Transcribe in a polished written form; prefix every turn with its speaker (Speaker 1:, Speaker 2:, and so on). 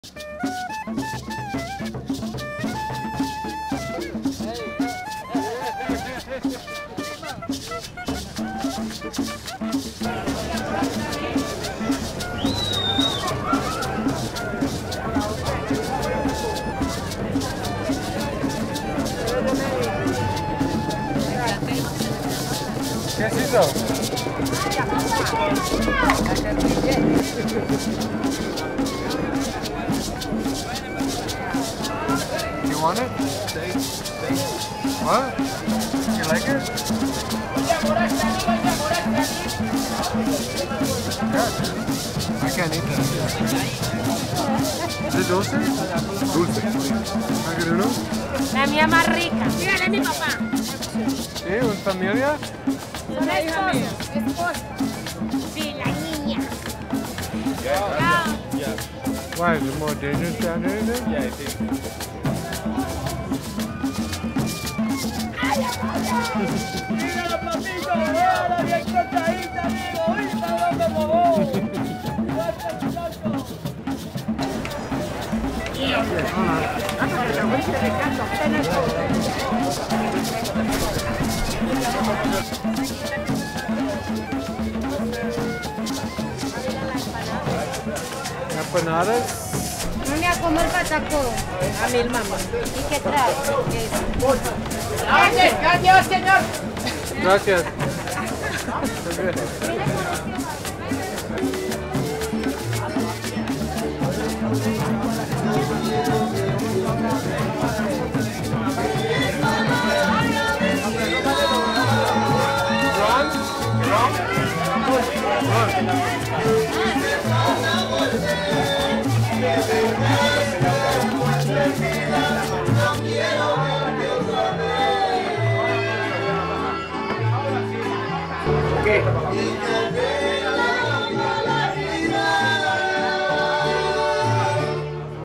Speaker 1: ¿Qué es eso? You want it? What? You like it? Yeah. I can't eat that. ¿Es dulce? Dulce. ¿No quieres uno?
Speaker 2: La mía más rica. Dígale a mi papá.
Speaker 1: ¿Sí? ¿Un familia?
Speaker 2: Son esposos. Sí, la niña.
Speaker 3: Yeah.
Speaker 1: Why? Is it more dangerous down there?
Speaker 3: Yeah, I think.
Speaker 4: Míralo, papito, míralo bien cortadita, amigo. Uy, está como vos. Suelta, muchacho.
Speaker 1: Empanadas.
Speaker 2: No me como el patacón. A mi mamá. ¿Y qué trae?
Speaker 4: Gracias, señor.
Speaker 1: Gracias.
Speaker 4: ¿Qué?